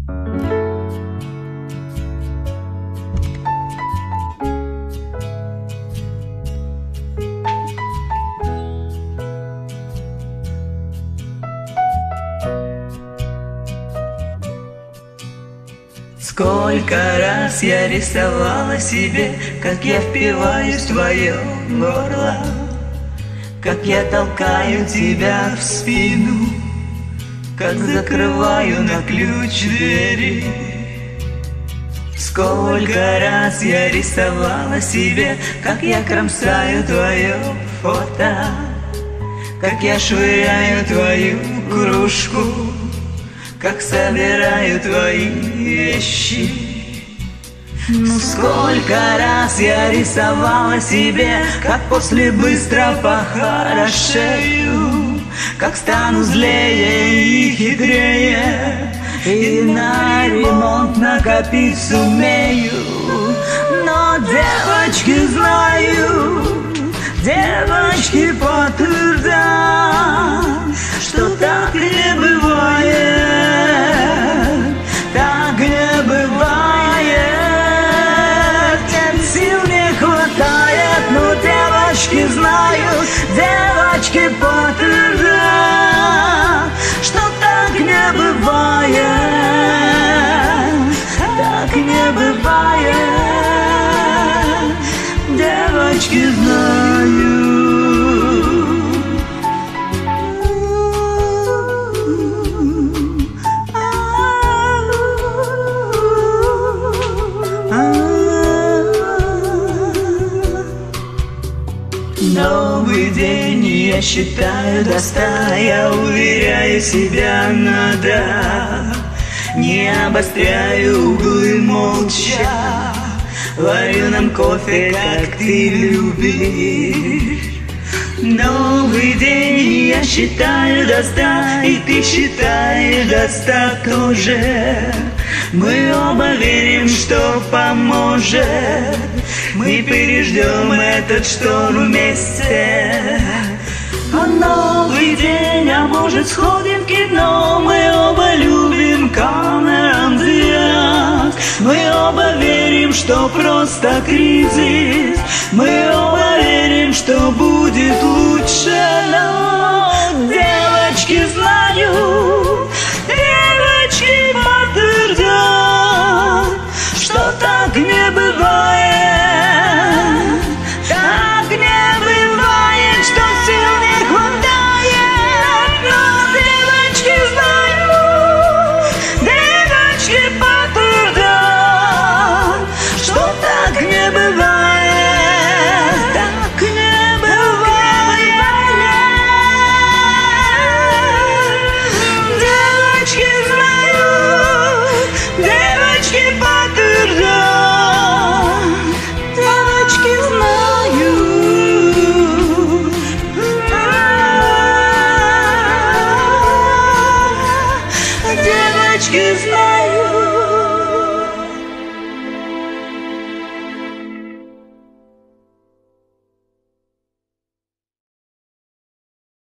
Сколько раз я рисовала себе, как я впиваюсь в твое горло, как я толкаю тебя в спину, как закрываю на ключ двери. Сколько раз я рисовала себе, как я кромсаю твое фото, как я швыряю твою кружку, как собираю твои вещи. Ну сколько раз я рисовала себе, как после быстро похорошею, как стану злее и хитрее, и на ремонт накопить сумею. Но девочки знаю, девочки подтвердят, что так не бывает. Так не бывает, нет, сил не хватает, но девочки знают, девочки подтвердят, что так не бывает, так не бывает, девочки знают. Новый день я считаю до 100, я уверяю себя, надо. Не обостряю углы молча, варю нам кофе, как ты любишь. Новый день я считаю до 100, и ты считаешь до 100 тоже. Мы оба верим, что поможет, мы переждем этот шторм вместе. А новый день, а может сходим в кино, мы оба любим Камерон Диаз. Мы оба верим, что просто кризис, мы оба верим, что будет лучше. Но девочки знают, девочки подтвердят, что так не бывает. Так не бывает, что сил не хватает. Но девочки знают, девочки подтвердят, что так не бывает. Так не бывает. Девочки знают, девочки подтвердят, девочки знают. Девочки знают.